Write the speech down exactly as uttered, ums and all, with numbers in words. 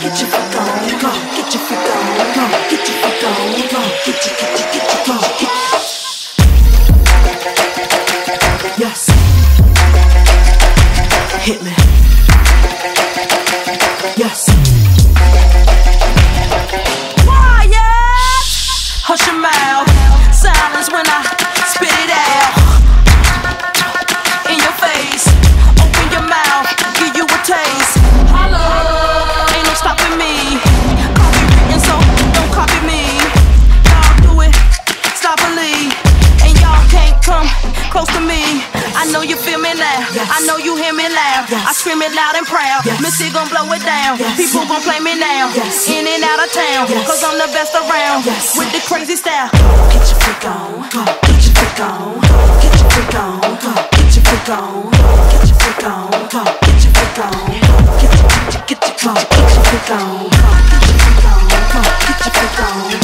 get your freak on, go, get your freak on, go, get your freak on, go, get your, get your, get your, go, get. Yes, hit me. Yes. Quiet, hush your mouth. Silence when I spit it out in your face. Open your mouth, give you a taste. Holla, ain't no stopping me. Copywritten, so don't copy me. Y'all do it, sloppily, and y'all can't come close to me. I know you feel me now. Yes. I know you hear me loud. Yes. I scream it loud and proud. Yes. Missy gon' blow it down. Yes. People gon' play me now. Yes. In and out of town. Yes. Cause I'm the best around. Yes. With the crazy style. Get your freak on. Go. Get your freak on. Go. Get your freak on. Go. Get your freak on. Go. Get your freak on. Go. Get your freak on. Go. Get your, get your, get your, get your freak on. Go. Get your freak on. Go. Get your freak on.